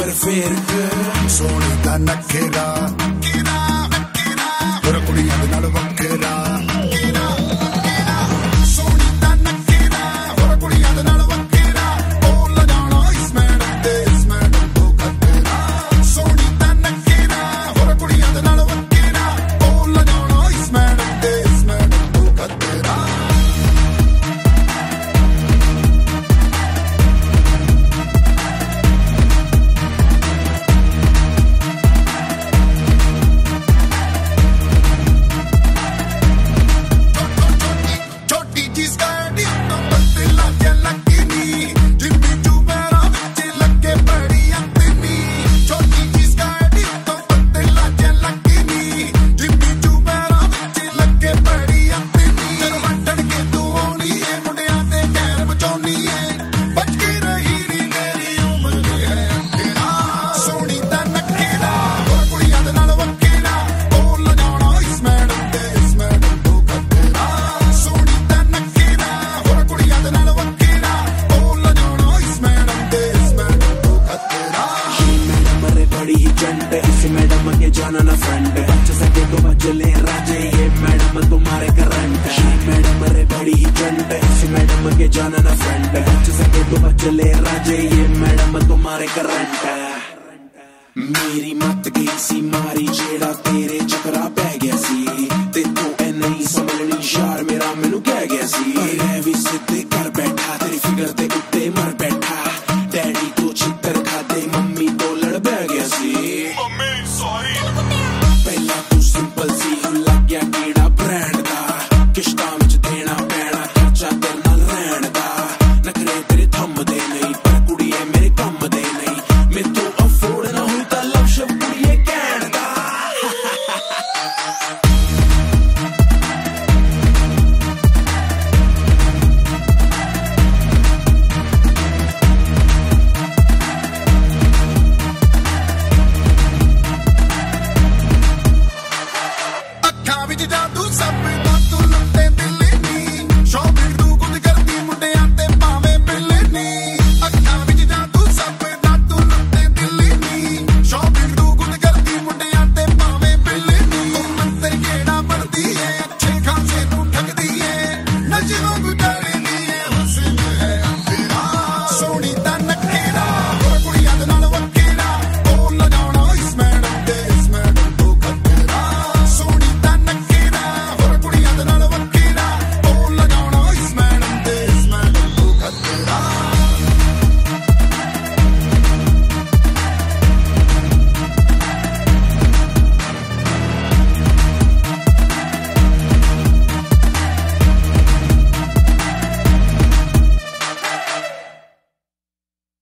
फेर सोनी दा नखेरा और कुड़ियां दे नाल वखेरा सोनी दा नखेरा और कुड़ियां दे नाल वखेरा बोल जाना इस मैडम तो खतरा सोनी दा नखेरा और कुड़ियां दे नाल वखेरा बोल जाना इस मैडम तो खतरा इसी मैडम के जाना ना फ्रेंड बच सके तो बच ले राजे ये मैडम तुम्हारे करंट ये मैडम रे बड़ी ही चंट इसी मैडम के जाना ना फ्रेंड बच सके तो बच ले राजे ये मैडम तुम्हारे करंट मेरी मत गई सी मारी जेड़ा तेरे चकरा पै गया सी ते तू ए नहीं समझनी यार मेरा मैनू कह गया सी भी सिद्धे कर बैठा तेरी फिगर ते